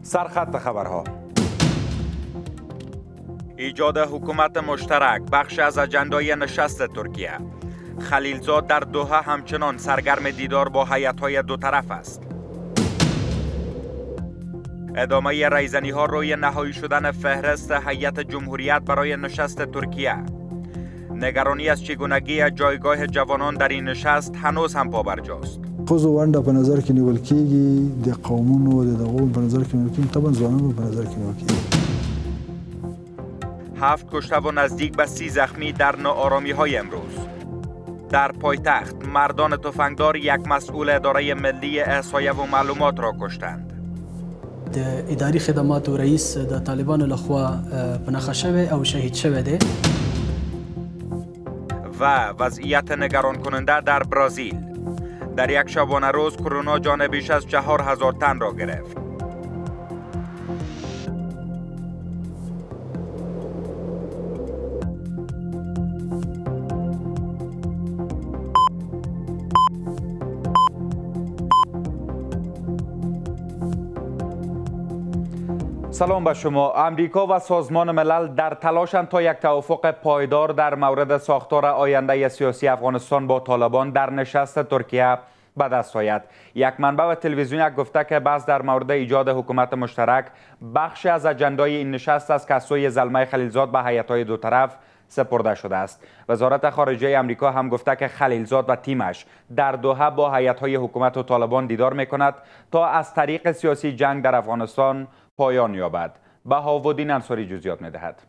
سرخط خبرها. ایجاد حکومت مشترک بخش از اجندای نشست ترکیه. خلیلزاد در دوحه همچنان سرگرم دیدار با هیئت‌های دو طرف است. ادامه ریزنی‌ها روی نهایی شدن فهرست هیئت جمهوریت برای نشست ترکیه. نگرانی از چگونگی جایگاه جوانان در این نشست هنوز هم پابرجاست. خو ونده په نظر کې نیول کېږي، د قومونو د دغو په نظر کې نیول کېږي، طبعا ځوانانو په نظر کې نیول کېږي. 7 کشته و نزدیک به 30 زخمی در ناآرامی‌های امروز. در پایتخت مردان تفنگدار یک مسئول اداره ملی احصایه و معلومات را کشتند. اداری خدمات و رئیس د طالبان لخوا پناخته شوی او شهید شوی دی. و وضعیت نگران کننده در برزیل. در یک شبانه روز کرونا جان بیش از 4000 تن را گرفت. سلام به شما. امریکا و سازمان ملل در تلاشند تا یک توافق پایدار در مورد ساختار آینده سیاسی افغانستان با طالبان در نشست ترکیه به دست آید. یک منبع و تلویزیون گفته که بحث در مورد ایجاد حکومت مشترک بخشی از اجندای این نشست است که از سوی زلمه خلیلزاد به هیئت‌های دو طرف سپرده شده است. وزارت خارجه امریکا هم گفته که خلیلزاد و تیمش در دوحه با هیئت‌های حکومت و طالبان دیدار می‌کند تا از طریق سیاسی جنگ در افغانستان پایان یابد. بهاءالدین انصاری جزئیات می‌دهد.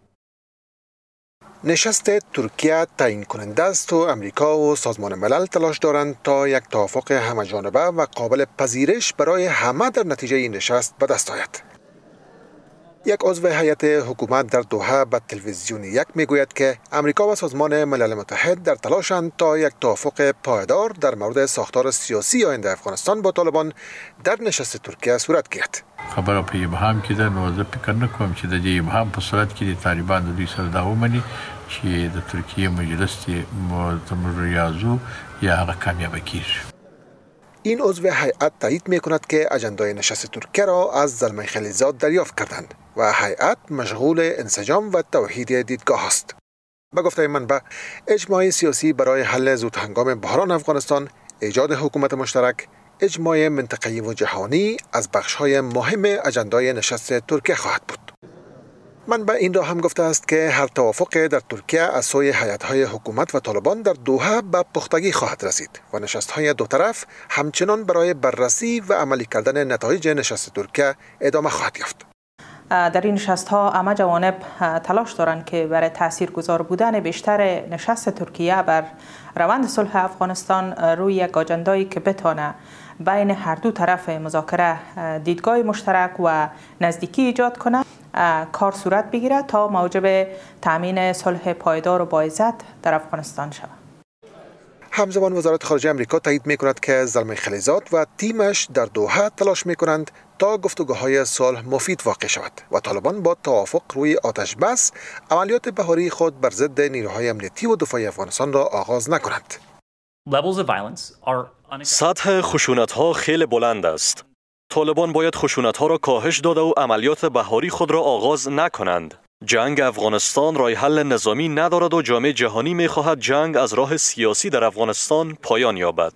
نشست ترکیه تعیین کننده است و امریکا و سازمان ملل تلاش دارند تا یک توافق همه‌جانبه و قابل پذیرش برای همه در نتیجه این نشست به دست آید. یک عضو هیئت حکومت در دوحه به تلویزیون یک میگوید که امریکا و سازمان ملل متحد در تلاشند تا یک توافق پایدار در مورد ساختار سیاسی آینده افغانستان با طالبان در نشست ترکیه صورت گیرد. خبره په ابهام کې ده، نو زه فکر نه کوم چې د دې ابهام په صورت کې د طالبان د دوی سره دا ومني چې د ترکیه مجلس د ریاضو یا هغه کامیابه کیږي. این عضو هیئت تایید می‌کند که اجندای نشست ترکیه را از زلمه خلیلزاد دریافت کردند و هیئت مشغول انسجام و توحید دیدگاه است. به گفته منبع، اجماع سیاسی برای حل زودهنگام بحران افغانستان، ایجاد حکومت مشترک، اجماع منطقه‌ای و جهانی از بخش‌های مهم اجندای نشست ترکیه خواهد بود. منبع این را هم گفته است که هر توافق در ترکیه از سوی هیئت‌های حکومت و طالبان در دوحه به پختگی خواهد رسید و نشست‌های دو طرف همچنان برای بررسی و عملی کردن نتایج نشست ترکیه ادامه خواهد یافت. در این نشست‌ها همه جوانب تلاش دارند که برای تاثیرگذار بودن بیشتر نشست ترکیه بر روند صلح افغانستان روی یک آجندایی که بتانه بین هر دو طرف مذاکره دیدگاه مشترک و نزدیکی ایجاد کنه کار صورت بگیرد تا موجب تامین صلح پایدار و باعزت در افغانستان شود. همزمان وزارت خارجه امریکا تایید می‌کند که زلمه خلیلزاد و تیمش در دوحه تلاش می‌کنند تا گفتگوهای صلح مفید واقع شود و طالبان با توافق روی آتش بس عملیات بهاری خود بر ضد نیروهای امنیتی و دفاعی افغانستان را آغاز نکنند. سطح خشونت‌ها خیلی بلند است. طالبان باید خشونت‌ها را کاهش داده و عملیات بهاری خود را آغاز نکنند. جنگ افغانستان راه حل نظامی ندارد و جامعه جهانی می‌خواهد جنگ از راه سیاسی در افغانستان پایان یابد.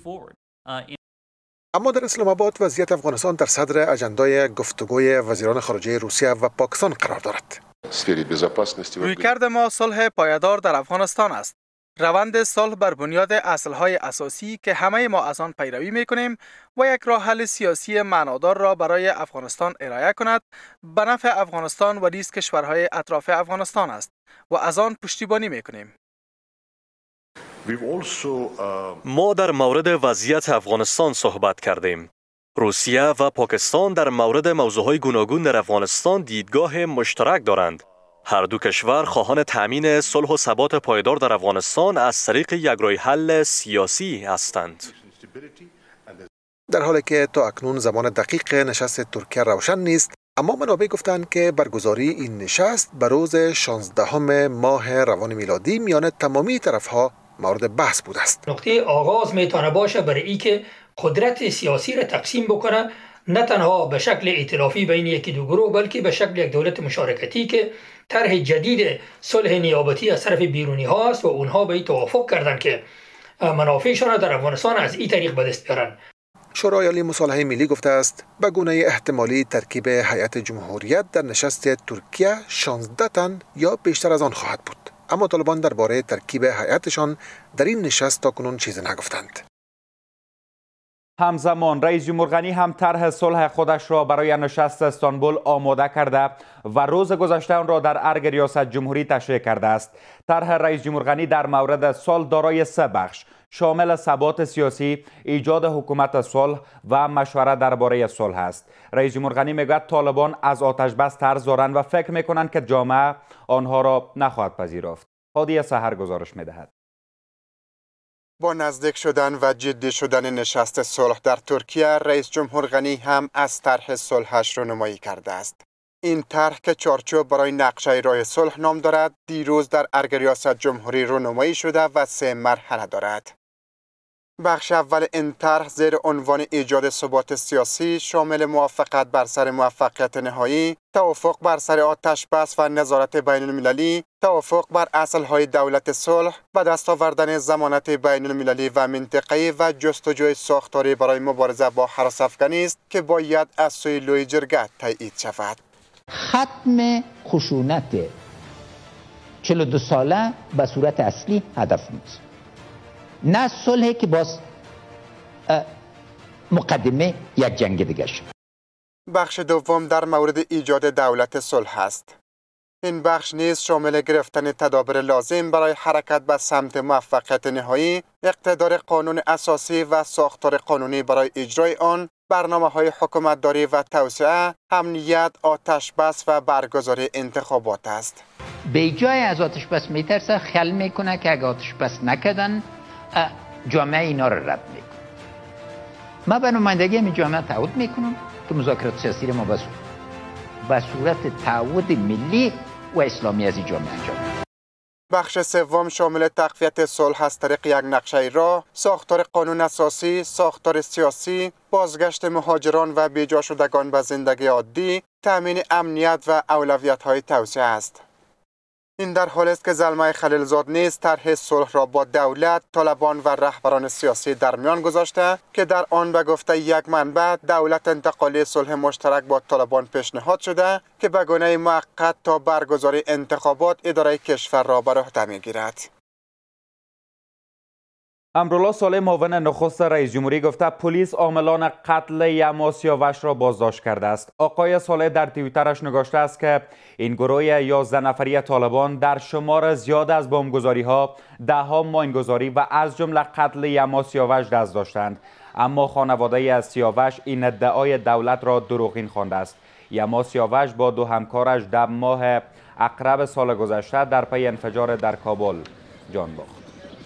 اما در اسلام آباد وضعیت افغانستان در صدر اجندای گفتگوی وزیران خارجه روسیه و پاکستان قرار دارد. رویکرد ما صلح پایدار در افغانستان است. روند صلح بر بنیاد اصل‌های اساسی که همه ما از آن پیروی می‌کنیم و یک راه حل سیاسی معنادار را برای افغانستان ارائه کند به نفع افغانستان و نیز کشورهای اطراف افغانستان است و از آن پشتیبانی می‌کنیم. ما در مورد وضعیت افغانستان صحبت کردیم. روسیه و پاکستان در مورد موضوعهای گوناگون در افغانستان دیدگاه مشترک دارند. هر دو کشور خواهان تامین صلح و ثبات پایدار در افغانستان از طریق یک راه حل سیاسی هستند. در حالی که تا اکنون زمان دقیق نشست ترکیه روشن نیست، اما منابع گفتند که برگزاری این نشست به روز 16 ماه روان میلادی میان تمامی طرفها مورد بحث بوده است. نقطه آغاز میتونه باشه برای اینکه قدرت سیاسی را تقسیم بکنه نه تنها به شکل ائتلافی بین یکی دو گروه بلکه به شکل یک دولت مشارکتی که طرح جدید صلح نیابتی از طرف بیرونی ها است و اونها به این توافق کردند که منافعشان را در افغانستان از این طریق به دست بیارند. شورای عالی مصالحه ملی گفته است به گونه احتمالی ترکیب هیئت جمهوریت در نشست ترکیه 16 تن یا بیشتر از آن خواهد بود. اما طالبان درباره ترکیب هیئتشان در این نشست تاکنون چیزی نگفتند. همزمان رئیس جمهور غنی هم طرح صلح خودش را برای نشست استانبول آماده کرده و روز گذشته آن را در ارگ ریاست جمهوری تشریح کرده است. طرح رئیس جمهور غنی در مورد صلح دارای 3 بخش شامل ثبات سیاسی، ایجاد حکومت صلح و مشورت درباره صلح است. رئیس جمهور غنی میگوید طالبان از آتش بس ترس دارند و فکر میکنند که جامعه آنها را نخواهد پذیرفت. هادی سحر گزارش میدهد. با نزدیک شدن و جدی شدن نشست صلح در ترکیه، رئیس جمهور غنی هم از طرح صلحش رونمایی کرده است. این طرح که چارچوب برای نقشه راه صلح نام دارد، دیروز در ارگ ریاست جمهوری رونمایی شده و 3 مرحله دارد. بخش اول این طرح زیر عنوان ایجاد ثبات سیاسی شامل موافقت بر سر موفقیت نهایی، توافق بر سر آتش بس و نظارت بین المللی، توافق بر اصلهای دولت صلح، به دست آوردن ضمانت بین المللی و منطقه‌ای و جستجوی ساختاری برای مبارزه با هراس افغانی است که باید از سوی لوی جرگه تایید شود. ختم خشونت 42 ساله به صورت اصلی هدف نیست. نه صلحی که باز مقدمه یک جنگ دیگه شد. بخش دوم در مورد ایجاد دولت صلح است. این بخش نیز شامل گرفتن تدابیر لازم برای حرکت به سمت موفقیت نهایی، اقتدار قانون اساسی و ساختار قانونی برای اجرای آن، برنامه‌های حکومتداری و توسعه، امنیت، آتش بس و برگزاری انتخابات است. به جای از آتش بس میترسه، خیال میکنه که اگه آتش بس نکردن جامعه اینا رو رد میکنه. ما به نمایندگی این جامعه تعهد میکنم که مذاکرات سیاسی ما به صورت تعهد ملی و اسلامی از این جامعه انجام بدیم. بخش سوم شامل تقویت صلح از طریق یک نقشه راه، ساختار قانون اساسی، ساختار سیاسی، بازگشت مهاجران و بیجا شدگان به زندگی عادی، تامین امنیت و اولویت‌های توسعه است. این در حالی است که زلمه خلیلزاد نیز طرح صلح را با دولت، طالبان و رهبران سیاسی در میان گذاشته که در آن به گفته یک منبع دولت انتقالی صلح مشترک با طالبان پیشنهاد شده که به گونه موقت تا برگزاری انتخابات اداره کشور را بر عهده می‌گیرد. امرالله صالح معاون نخست رئیس جمهوری گفته پلیس عاملان قتل یما سیاوش را بازداشت کرده است. آقای صالح در توییترش نگاشته است که این گروه 11 نفری طالبان در شمار زیاد از بمبگذاری‌ها، ده‌ها ماینگذاری و از جمله قتل یما سیاوش دست داشتند. اما خانواده از سیاوش این ادعای دولت را دروغین خوانده است. یما سیاوش با 2 همکارش در ماه اقرب سال گذشته در پی انفجار در کابل جان باخت.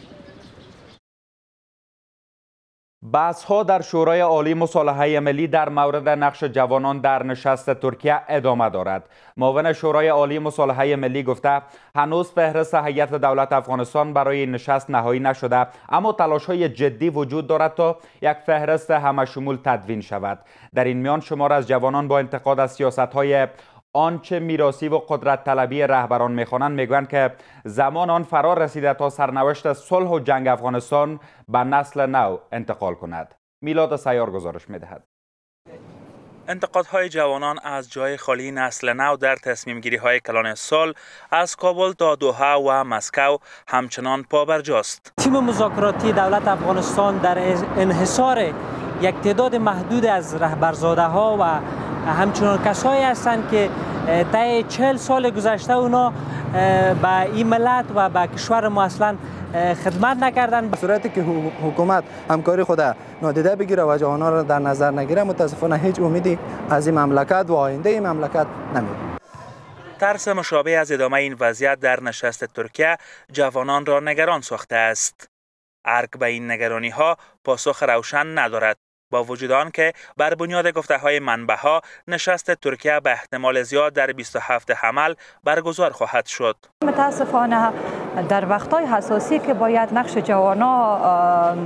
بحث‌ها در شورای عالی مصالحه ملی در مورد نقش جوانان در نشست ترکیه ادامه دارد. معاون شورای عالی مصالحه ملی گفته هنوز فهرست هیئت دولت افغانستان برای نشست نهایی نشده، اما تلاش‌های جدی وجود دارد تا یک فهرست همه‌شمول تدوین شود. در این میان شمار از جوانان با انتقاد از سیاست‌های آنچه میراثی و قدرت طلبی رهبران میخوانند میگویند که زمان آن فرا رسیده تا سرنوشت صلح و جنگ افغانستان به نسل نو انتقال کند. میلاد سیار گزارش میدهد. انتقادهای جوانان از جای خالی نسل نو در تصمیم گیری های کلان سال از کابل تا دوحه و مسکو همچنان پابرجاست. تیم مذاکراتی دولت افغانستان در انحصار یک تعداد محدود از رهبرزاده ها و همچنان کسایی هستند که طی 40 سال گذشته اونا به این ملت و به کشور ما اصلا خدمت نکردن. به صورتی که حکومت همکاری خود نادیده بگیره و جوانان را در نظر نگیره، متاسفانه هیچ امیدی از این مملکت و آینده این مملکت نمیره. ترس مشابه از ادامه این وضعیت در نشست ترکیه جوانان را نگران ساخته است. ارگ به این نگرانی ها پاسخ روشن ندارد، با وجود آن که بر بنیاد گفته‌های منبع‌ها نشست ترکیه به احتمال زیاد در 27 حمل برگزار خواهد شد. متاسفانه در وقت‌های حساسی که باید نقش جوانان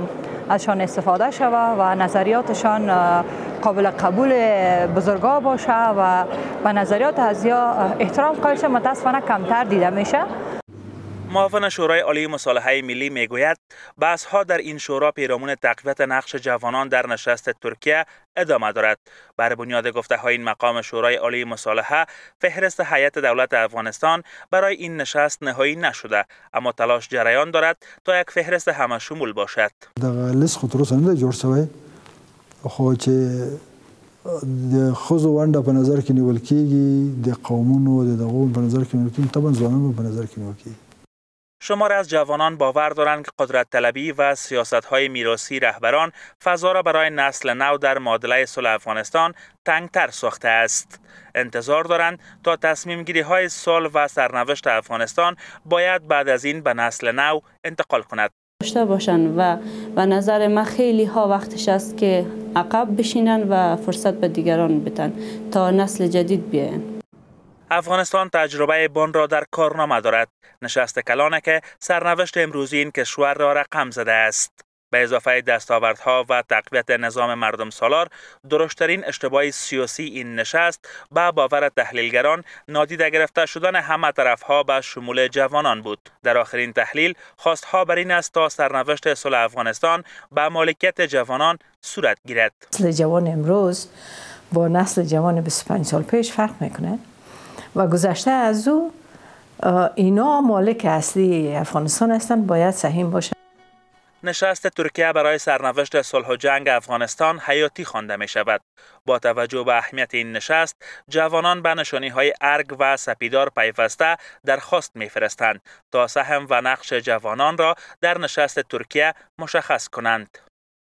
ازشان استفاده شود و نظریاتشان قابل قبول بزرگا باشه و به نظریات ازیا احترام قائل شه. متاسفانه کمتر دیده میشه. معاون شورای عالی مصالحه ملی میگوید بحث‌ها در این شورا پیرامون تقویت نقش جوانان در نشست ترکیه ادامه دارد. بر بنیاد گفته‌های این مقام شورای عالی مصالحه، فهرست هیئت دولت افغانستان برای این نشست نهایی نشده، اما تلاش جریان دارد تا یک فهرست همه شمول باشد. دغه لیست خو تر اوسه نه جوړ شوی، خو چې د ښځو ونډه په نظر کې نیول کېږي، د قومونو د دغو په نظر کې نیول کېږي، طبعا ځوانانو په نظر کې نیول کېږي. شماری از جوانان باور دارند که قدرت طلبی و سیاست‌های میراثی رهبران فضا را برای نسل نو در معادله صلح افغانستان تنگتر ساخته است. انتظار دارند تا تصمیم گیری های صلح و سرنوشت افغانستان باید بعد از این به نسل نو انتقال کند. داشته باشند و به نظر من خیلی ها وقتش است که عقب بشینن و فرصت به دیگران بدن تا نسل جدید بیاین. افغانستان تجربه بن را در کارنامه دارد. نشست کلانه که سرنوشت امروزی این کشور را رقم زده است. به اضافه دستاوردها و تقویت نظام مردم سالار، درشترین اشتباه سیاسی این نشست به باور تحلیلگران نادیده گرفته شدن همه طرفها به شمول جوانان بود. در آخرین تحلیل خواستها بر این است تا سرنوشت صلح افغانستان به مالکیت جوانان صورت گیرد. نسل جوان امروز با نسل جوان 25 سال پیش فرق میکنه و گذشته از او اینا مالک اصلی افغانستان هستند، باید سهیم باشه. نشست ترکیه برای سرنوشت صلح و جنگ افغانستان حیاتی خوانده می شود. با توجه به اهمیت این نشست، جوانان به نشانی‌های ارگ و سپیدار پیوسته درخواست می‌فرستند تا سهم و نقش جوانان را در نشست ترکیه مشخص کنند.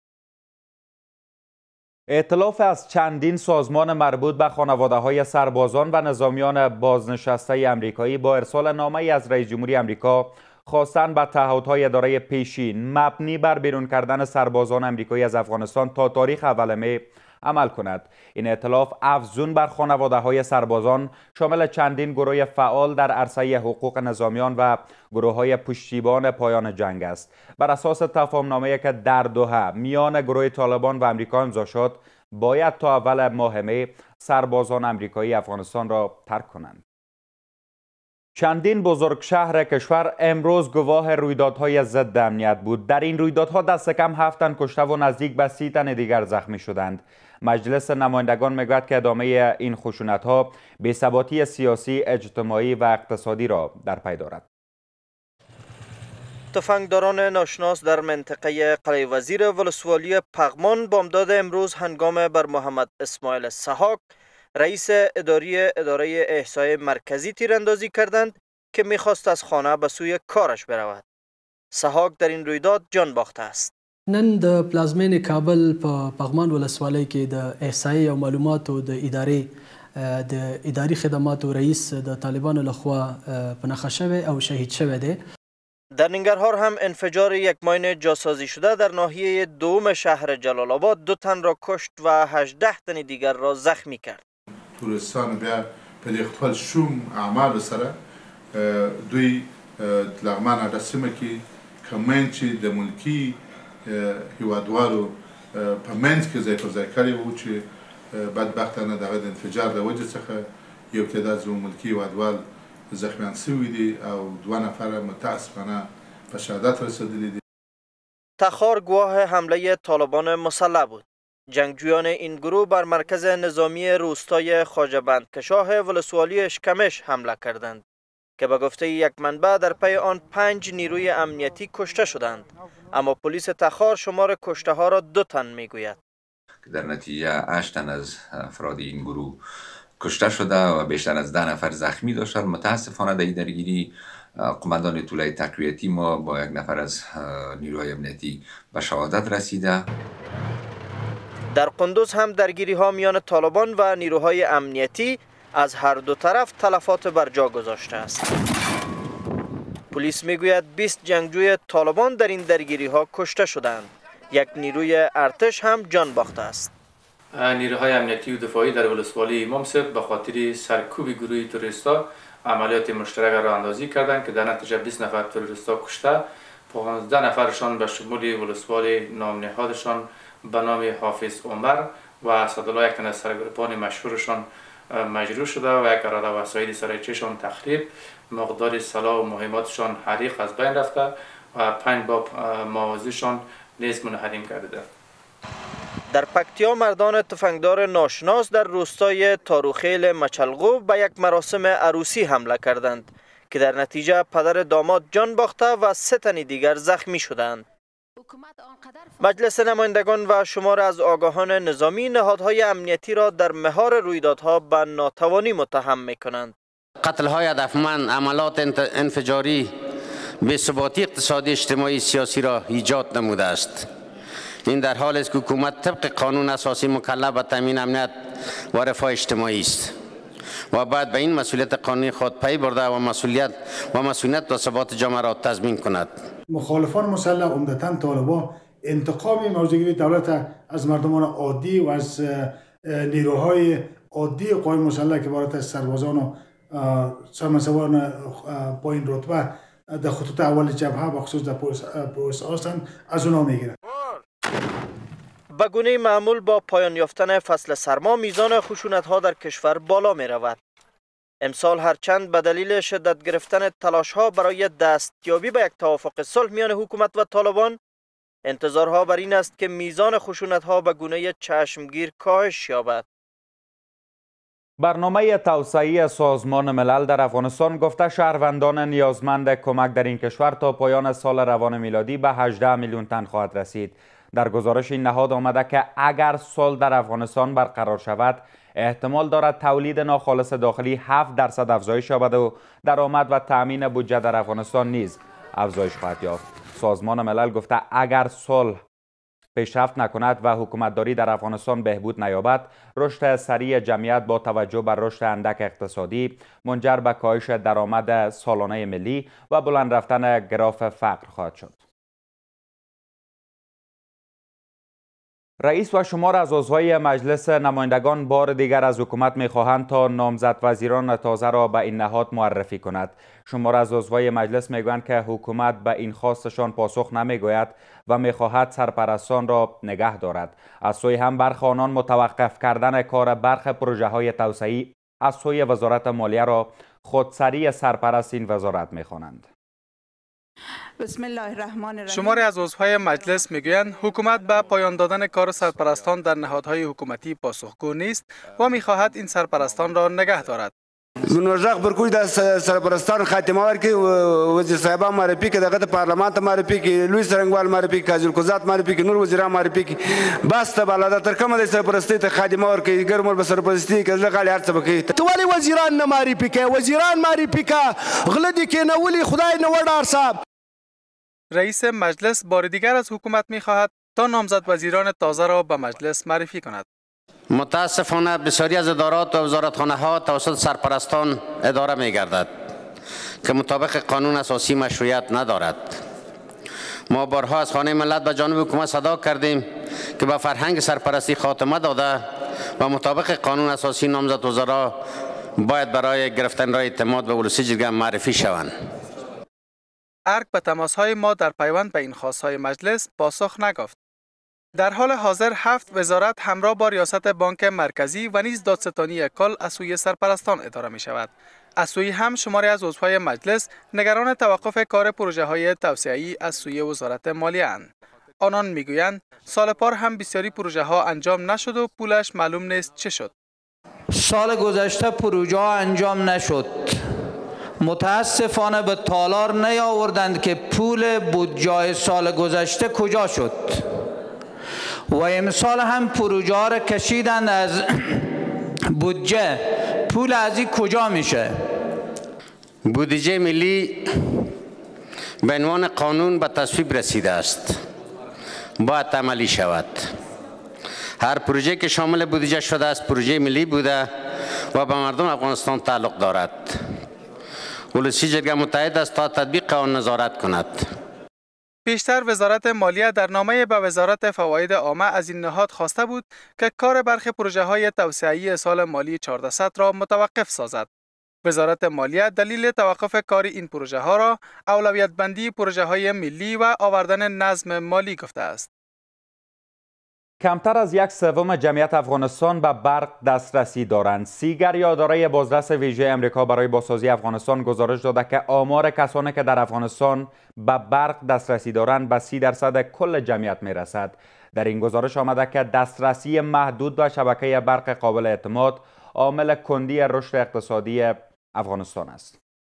ائتلاف از چندین سازمان مربوط به خانواده‌های سربازان و نظامیان بازنشسته آمریکایی با ارسال نامه‌ای از رئیس جمهوری آمریکا خواستند به تعهدهای اداره پیشین مبنی بر بیرون کردن سربازان آمریکایی از افغانستان تا تاریخ اول می عمل کند. این ائتلاف افزون بر خانواده‌های سربازان شامل چندین گروه فعال در عرصه حقوق نظامیان و گروه‌های پشتیبان پایان جنگ است. بر اساس تفاهم‌نامه‌ای که در دوحه میان گروه طالبان و آمریکا امضا شد، باید تا اول ماه می سربازان آمریکایی افغانستان را ترک کنند. چندین بزرگ شهر کشور امروز گواه رویدادهای ضد امنیت بود. در این رویدادها دست کم 7 تن کشته و نزدیک به 30 تن دیگر زخمی شدند. مجلس نمایندگان میگوید که ادامه این خشونت‌ها بی‌ثباتی سیاسی، اجتماعی و اقتصادی را در پی دارد. تفنگداران ناشناس در منطقه قلعه وزیر ولسوالی پغمان بامداد امروز هنگام بر محمد اسماعیل سحاک رئیس اداره احصای مرکزی تیراندازی کردند که میخواست از خانه به سوی کارش برود. سحاک در این رویداد جان باخته است. نن د پلازمین کابل په پغمان ولسوالۍ کې د احصایې او معلوماتو د اداري خدماتو رئیس د طالبانو لخوا په نښه شوی او شهید شوی دی. در ننگرهار هم انفجار یک ماین جاسازی شده در ناحیه دوم شهر جلال آباد 2 تن را کشت و 18 تن دیگر را زخمی کرد. تورستان بیا په دې خپل شوم اعمال سره دوی لغمان رسمه کې کمنچ د ملکی هیوادوالو په منځ کې ځای پر ځای کړی وو چې بدبختانه دغه د انفجار د وجې څخه یو تعداد زموږ ملکي هیوادوال زخمیان شوي دي او 2 نفر متاسفانه به شهادت رسیدلی دي. تخار گواه حمله طالبان مسلح بود. جنگجویان این گروه بر مرکز نظامی روستای خواجه‌بند کشاه ولسوالی اشکمش حمله کردند که به گفته یک منبع در پی آن 5 نیروی امنیتی کشته شدند، اما پلیس تخار شمار کشته ها را 2 تن میگوید. در نتیجه 8 تن از افراد این گروه کشته شده و بیشتر از 10 نفر زخمی داشتند. متاسفانه در این درگیری قماندان طولای تقویتی ما با 1 نفر از نیروهای امنیتی به شهادت رسیده. در قندوز هم درگیری ها میان طالبان و نیروهای امنیتی از هر دو طرف تلفات بر جا گذاشته است. پلیس میگوید 20 جنگجوی طالبان در این درگیری ها کشته شدند. 1 نیروی ارتش هم جان باخته است. نیروهای امنیتی و دفاعی در ولسوالی امامصب به خاطر سرکوب گروه تروریستا عملیات مشترک را اندازی کردند که در نتیجه 20 نفر تروریستا کشته 15 نفرشان به شمول ولسوالی نام نهادشان به نام حافظ عمر و اسدالله، یک تن از سرگروپان مشهورشان مجروح شده و یک عراده وسایل سرایچهشان تخریب، مقدار سلاح و مهماتشان حریق از بین رفته و 5 باب موازیشان نیز منهدم کرده. در پکتیا مردان تفنگدار ناشناس در روستای تاروخیل مچلغوب به یک مراسم عروسی حمله کردند که در نتیجه پدر داماد جان باخته و 3 تن دیگر زخمی شدند. مجلس نمایندگان و شمار از آگاهان نظامی نهادهای امنیتی را در مهار رویدادها به ناتوانی متهم می‌کنند. قتل‌های هدفمند، عملات انفجاری، بی‌ثباتی اقتصادی، اجتماعی، سیاسی را ایجاد نموده است. این در حالی است که حکومت طبق قانون اساسی مکلف به تامین امنیت و رفاه اجتماعی است و باید به این مسئولیت قانونی خود پی برده و مسئولیت و ثبات جامعه را تضمین کند. مخالفان مسلح عمدتاً طالبان انتقام موضوعگیری دولت از مردمان عادی و از نیروهای عادی قوای مسلح که عبارت از سربازان و سرمنصبان پایین رتبه در خطوط اول جبهه و خصوص در پولیس هستند از اونا میگیرند. به گونه معمول با پایان یافتن فصل سرما میزان خشونت‌ها در کشور بالا می رود. امسال هرچند به دلیل شدت گرفتن تلاش‌ها برای دستیابی به یک توافق صلح میان حکومت و طالبان، انتظارها بر این است که میزان خشونت‌ها به گونه چشمگیر کاهش یابد. برنامه توسعه سازمان ملل در افغانستان گفته شهروندان نیازمند کمک در این کشور تا پایان سال روان میلادی به 18 میلیون تن خواهد رسید. در گزارش این نهاد آمده که اگر صلح در افغانستان برقرار شود، احتمال دارد تولید ناخالص داخلی 7% افزایش یابد و درآمد و تأمین بودجه در افغانستان نیز افزایش خواهد یافت. سازمان ملل گفته اگر صلح پیشرفت نکند و حکومتداری در افغانستان بهبود نیابد، رشد سریع جمعیت با توجه بر رشد اندک اقتصادی منجر به کاهش درآمد سالانه ملی و بلند رفتن گراف فقر خواهد شد. رئیس و شمار از عضوهای مجلس نمایندگان بار دیگر از حکومت می‌خواهند تا نامزد وزیران تازه را به این نهاد معرفی کند. شمار از عضوهای مجلس میگویند که حکومت به این خواستشان پاسخ نمیگوید و می‌خواهد سرپرستان را نگه دارد. از سوی هم برخی آنان متوقف کردن کار برخی پروژه‌های توسعه‌ای از سوی وزارت مالیه را خودسری سرپرست این وزارت می‌خوانند. بسم الله الرحمن الرحیم. شماری از عضوهای مجلس میگویند حکومت به پایان دادن کار سرپرستان در نهادهای حکومتی پاسخگو نیست و میخواهد این سرپرستان را نگه دارد. منوژق برکوی د سرپرستان خاتمه ورکړي وزیر صاحبان معرفي کړي دغه پارلمان ته معرفي کړي لوی څرنګوال معرفي کړي قاضي معرفي کړي نور وزیران معرفي کړي بس ته بالا تر کومه د سرپرستی ته خاتمه ورکړي ګرمر به سرپرستی کوي غالي هر څه وکړي ته ولې وزیران نه معرفي کړي وزیران معرفي کړه غلطی کې نه ولي خدای نه وډار صاحب. رئیس مجلس بار دیگر از حکومت میخواهد تا نامزد وزیران تازه را به مجلس معرفی کند. متاسفانه بسیاری از ادارات و وزارتخانه ها توسط سرپرستان اداره می گردد که مطابق قانون اساسی مشروعیت ندارد. ما بارها از خانه ملت به جانب حکومت صدا کردیم که به فرهنگ سرپرستی خاتمه داده و مطابق قانون اساسی نامزد وزرا باید برای گرفتن رای اعتماد به ولسی جرگه معرفی شوند. ارگ به تماس‌های ما در پیوند به این خواست‌های مجلس پاسخ نگفت. در حال حاضر 7 وزارت همراه با ریاست بانک مرکزی و نیز دادستانی کل از سوی سرپرستان اداره می شود. از سوی هم شماری از عضوهای مجلس نگران توقف کار پروژه‌های توسعه‌ای از سوی وزارت مالیه اند. آنان میگویند سال پار هم بسیاری پروژه‌ها انجام نشد و پولش معلوم نیست چه شد. سال گذشته پروژه انجام نشد. متاسفانه به تالار نیاوردند که پول بودجه سال گذشته کجا شد و امسال هم پروژه را کشیدند از بودجه. پول از این کجا میشه؟ بودجه ملی به عنوان قانون به تصویب رسیده است، باید عملی شود. هر پروژه که شامل بودجه شده است پروژه ملی بوده و به مردم افغانستان تعلق دارد. ولسی جرگه متحد است تا تطبیق آن نظارت کند. پیشتر وزارت مالیه در نامه به وزارت فواید عامه از این نهاد خواسته بود که کار برخی پروژه‌های توسعه‌ای سال مالی 1400 را متوقف سازد. وزارت مالیه دلیل توقف کار این پروژه ها را اولویت بندی پروژه های ملی و آوردن نظم مالی گفته است. کمتر از 1/3 جمعیت افغانستان به برق دسترسی دارند. سیگر یا اداره بازرس ویژه امریکا برای بازسازی افغانستان گزارش داده که آمار کسانی که در افغانستان به برق دسترسی دارند به 30% کل جمعیت می رسد. در این گزارش آمده که دسترسی محدود به شبکه برق قابل اعتماد عامل کندی رشد اقتصادی افغانستان است.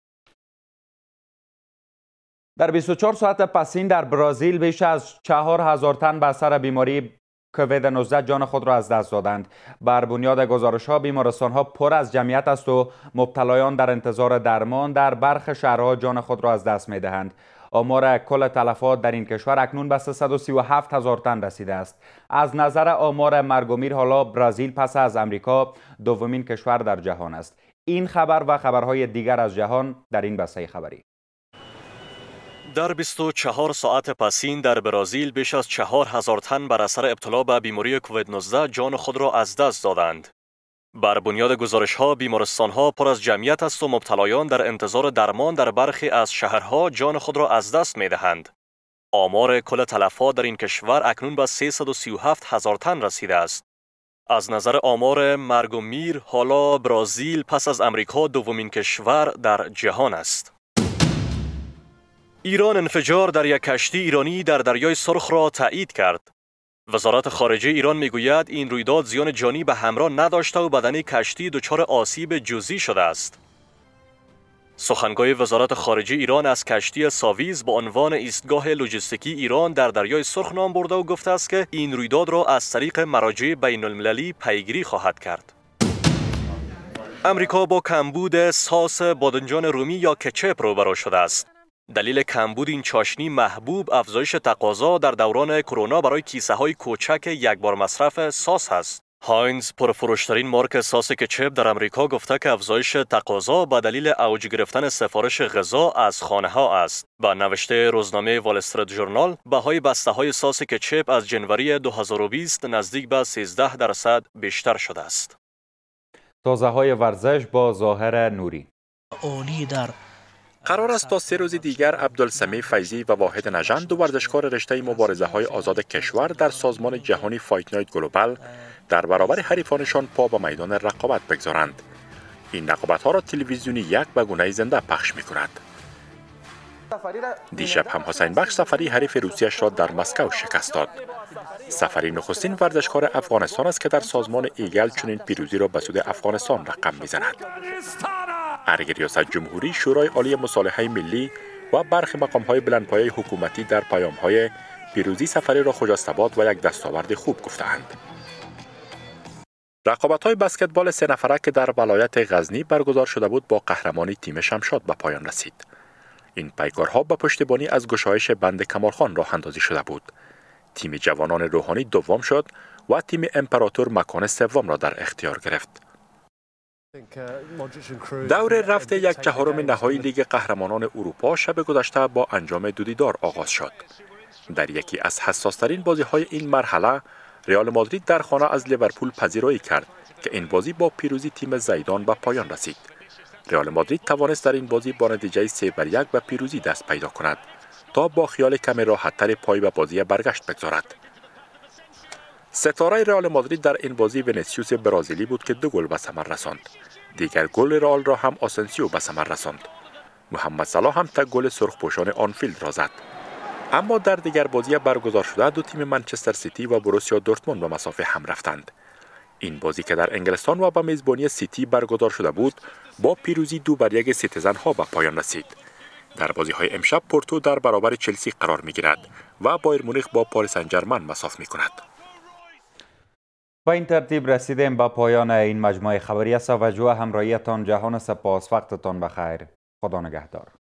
در 24 ساعت پسین در برزیل بیش از 4000 تن به اثر بیماری کووید 19 جان خود را از دست دادند. بر بنیاد گزارش‌ها بیمارستان‌ها پر از جمعیت است و مبتلایان در انتظار درمان در برخی شهرها جان خود را از دست می‌دهند. آمار کل تلفات در این کشور اکنون به 337,000 تن رسیده است. از نظر آمار مرگ و میر حالا برزیل پس از امریکا دومین کشور در جهان است. این خبر و خبرهای دیگر از جهان در این بسته خبری. در 24 ساعت پسین در برزیل بیش از 4000 تن بر اثر ابتلا به بیماری کووید 19 جان خود را از دست دادند. بر بنیاد گزارش‌ها بیمارستان‌ها پر از جمعیت است و مبتلایان در انتظار درمان در برخی از شهرها جان خود را از دست می‌دهند. آمار کل تلفات در این کشور اکنون به 337,000 تن رسیده است. از نظر آمار مرگ و میر حالا برزیل پس از امریکا دومین کشور در جهان است. ایران انفجار در یک کشتی ایرانی در دریای سرخ را تایید کرد. وزارت خارجه ایران میگوید این رویداد زیان جانی به همراه نداشته و بدن کشتی دچار آسیب جزئی شده است. سخنگوی وزارت خارجه ایران از کشتی ساویز با عنوان ایستگاه لوجستیکی ایران در دریای سرخ نام برده و گفته است که این رویداد را از طریق مراجع بین المللی پیگیری خواهد کرد. امریکا با کمبود ساس بادنجان رومی یا کچپ روبرو شده است. دلیل کمبود این چاشنی محبوب افزایش تقاضا در دوران کرونا برای کیسه‌های کوچک یک بار مصرف ساس است. هاینز پرفروشترین مارک ساس کچپ در امریکا گفته که افزایش تقاضا به دلیل اوج گرفتن سفارش غذا از خانه‌ها است. با نوشته روزنامه وال استریت ژورنال، بهای بسته‌های ساس کچپ از جنوری 2020 نزدیک به 13% بیشتر شده است. تازه‌های ورزش با ظاهر نوری. قرار است تا 3 روز دیگر عبدالسمیع فیضی و واحد نژند دو ورزشکار رشته مبارزه‌های آزاد کشور در سازمان جهانی فایت نایت گلوبال در برابر حریفانشان پا به میدان رقابت بگذارند. این رقابت‌ها را تلویزیونی یک به گونه زنده پخش می‌کند. دیشب هم حسین بخش صفری حریف روسیه‌اش را در مسکو شکست داد. صفری نخستین ورزشکار افغانستان است که در سازمان ایگل چنین پیروزی را به سود افغانستان رقم می‌زند. ارگ ریاست جمهوری، شورای عالی مصالحه ملی و برخی مقام‌های بلندپایه حکومتی در پیام‌های پیروزی صفری را خجست‌آباد و یک دستاورد خوب گفته‌اند. رقابت‌های بسکتبال 3 نفره که در ولایت غزنی برگزار شده بود با قهرمانی تیم شمشاد به پایان رسید. این پیکارها به پشتیبانی از گشایش بند کمالخان راه اندازی شده بود. تیم جوانان روحانی دوم شد و تیم امپراتور مکان سوم را در اختیار گرفت. دور رفت 1/4 نهایی لیگ قهرمانان اروپا شب گذشته با انجام 2 دیدار آغاز شد. در یکی از حساس‌ترین بازی‌های این مرحله، رئال مادرید در خانه از لیورپول پذیرایی کرد که این بازی با پیروزی تیم زیدان به پایان رسید. رئال مادرید توانست در این بازی با نتیجه 3-1 به پیروزی دست پیدا کند تا با خیال کمی راحت‌تر پای به بازی برگشت بگذارد. ستاره رئال مادرید در این بازی ونیسیوس برزیلی بود که 2 گل به ثمر رساند. دیگر گل رئال را هم آسنسیو به ثمر رساند. محمد صلاح هم تک گل سرخپوشان آنفیلد را زد. اما در دیگر بازی برگزار شده دو تیم منچستر سیتی و بروسیا دورتموند به مسافه هم رفتند. این بازی که در انگلستان و به میزبانی سیتی برگزار شده بود با پیروزی 2-1 سیتیزن ها به پایان رسید. در بازی‌های امشب پورتو در برابر چلسی قرار می‌گیرد و بایر مونیخ با پاریس سن ژرمن مساف می‌کند. با این ترتیب رسیدیم به پایان این مجموعه خبری. از توجه همراهیتان جهان سپاس. وقتتان بخیر. خدا نگهدار.